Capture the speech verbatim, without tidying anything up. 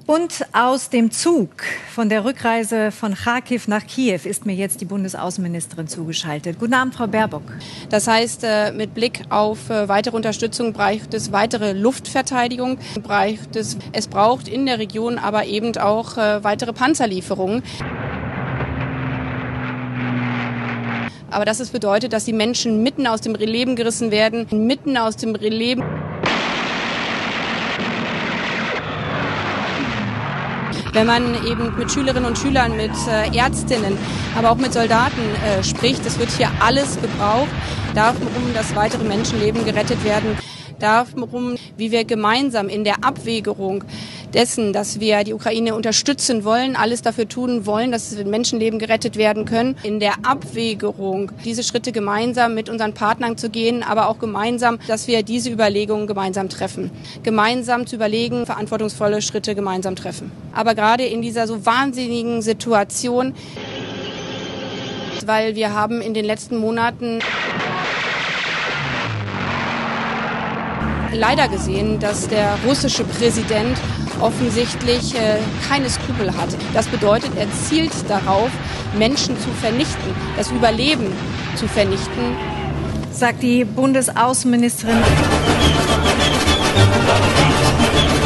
Und aus dem Zug von der Rückreise von Charkiw nach Kiew ist mir jetzt die Bundesaußenministerin zugeschaltet. Guten Abend, Frau Baerbock. Das heißt, mit Blick auf weitere Unterstützung braucht es weitere Luftverteidigung. Braucht es, es braucht in der Region aber eben auch weitere Panzerlieferungen. Aber das bedeutet, dass die Menschen mitten aus dem Leben gerissen werden, mitten aus dem Leben. Wenn man eben mit Schülerinnen und Schülern, mit äh, Ärztinnen, aber auch mit Soldaten äh, spricht, es wird hier alles gebraucht, darum, dass weitere Menschenleben gerettet werden, darum, wie wir gemeinsam in der Abwägung dessen, dass wir die Ukraine unterstützen wollen, alles dafür tun wollen, dass Menschenleben gerettet werden können, in der Abwägung diese Schritte gemeinsam mit unseren Partnern zu gehen, aber auch gemeinsam, dass wir diese Überlegungen gemeinsam treffen. Gemeinsam zu überlegen, verantwortungsvolle Schritte gemeinsam treffen. Aber gerade in dieser so wahnsinnigen Situation, weil wir haben in den letzten Monaten leider gesehen, dass der russische Präsident offensichtlich äh, keine Skrupel hat. Das bedeutet, er zielt darauf, Menschen zu vernichten, das Überleben zu vernichten. Sagt die Bundesaußenministerin.